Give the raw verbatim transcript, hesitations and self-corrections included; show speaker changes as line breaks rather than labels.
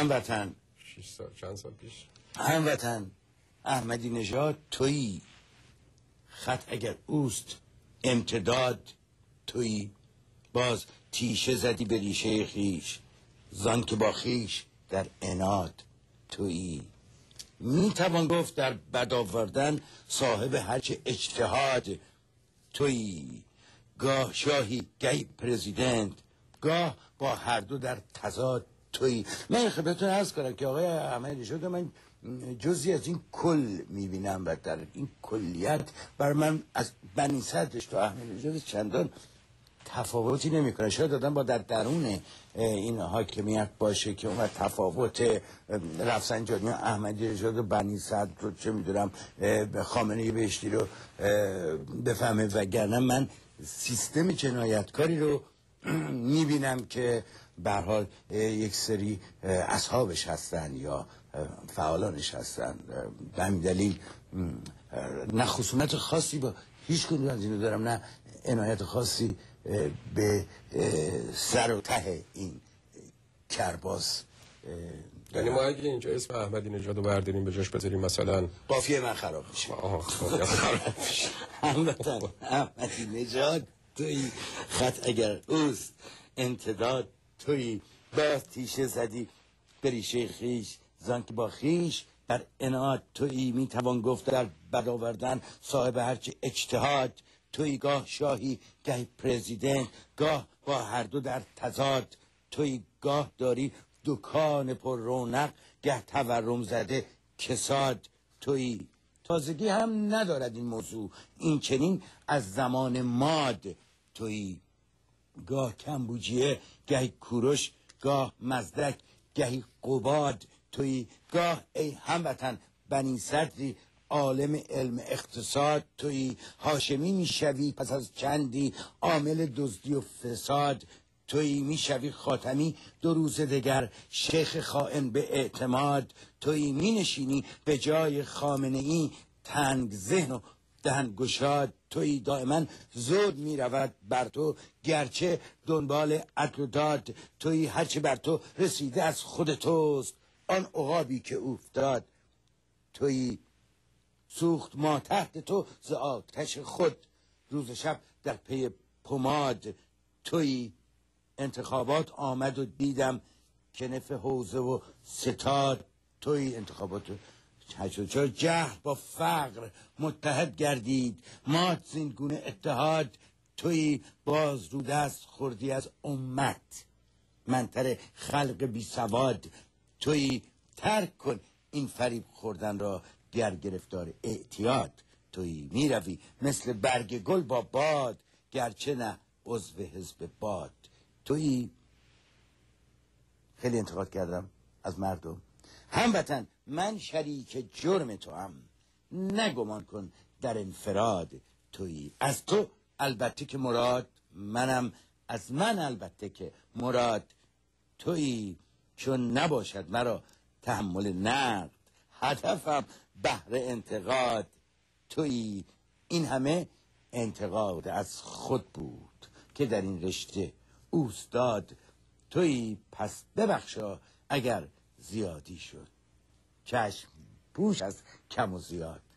هموطن
شش سال چند سال پیش
هموطن احمدی نژاد تویی، خط اگر اوست امتداد تویی، باز تیشه زدی به ریشه خیش، زان که با خیش در عناد تویی. می توان گفت در بد آوردن صاحب هرچه اجتهاد تویی، گاه شاهی گهی پرزیدنت، گاه با هر دو در تضاد تویی. من خدمتتون عرض کنم که آقای احمدی نژاد من جزئی از این کل میبینم و در این کلیت بر من از بنی صدرش تا احمدی نژاد چندان تفاوتی نمیکنه. شاید آدم با در درون این حاکمیت باشه که اون تفاوت رفسنجانی و احمدی نژاد و بنی صدر رو چه میدونم خامنه‌ای بهشتی رو بفهمه، وگرنه من سیستم جنایتکاری رو میبینم که به هر حال یک سری اصحابش هستن یا فعالانش هستن. به همین دلیل نه خصومت خاصی با هیچ کدوم از اینو دارم، نه عنایت خاصی به سر و ته این کرباس.
یعنی ما اگه اینجا اسم احمدی نژاد رو برداریم به جاش بذاریم مثلا
قافیه من خراب میشه.
آها قافیه خراب میشه.
هموطن احمدی نژاد توی، خط اگر اوست امتداد توی، باز تیشه زدی به ریشه خیش، زان که با خیش بر عناد توی. می توان گفت در بد آوردن صاحب هرچه اجتهاد توی، گاه شاهی گه پرزیدنت، گاه با هر دو در تضاد توی، گاه داری دکان پر رونق گه تورم زده کساد توی. تازگی هم ندارد این موضوع، این چنین از زمان ماد توی، گاه کمبوجیه گهی کوروش، گاه مزدک گهی قباد توی، گاه ای هموطن بنی صدری عالم علم اقتصاد توی، هاشمی میشوی پس از چندی عامل دزدی و فساد توی، میشوی خاتمی دو روز دگر شیخ خائن به اعتماد توی، مینشینی به جای خامنه‌ای تنگ ذهن و دهن گشاد توی، دائما زود میرود بر تو گرچه دنبال عدل و داد توی، هرچه بر تو رسیده از خود توست آن عقابی که افتاد توی، سوخت ما تحت تو ز آتش خود روز شب در پی پماد توی، انتخابات آمد و دیدم که نف حوزه و ستاد توی، انتخابات چرا جهل با فقر متحد گردید، مات زین گونه اتحاد توی، باز رو دست خوردی از امت منتر خلق بی سواد توی، ترک کن این فریب خوردن را گر گرفتار اعتیاد توی، میروی مثل برگ گل با باد گرچه نه عضو حزب باد توی. خیلی انتقاد کردم از مردم. هموطن من شریک جرم تو هم، نگمان کن در انفراد توی، از تو البته که مراد منم، از من البته که مراد توی، چون نباشد مرا تحمل نقد هدفم بهر انتقاد توی، این همه انتقاد از خود بود که در این رشته اوستاد توی، پس ببخشا اگر زیادی شد، چشم پوش از کم و زیاد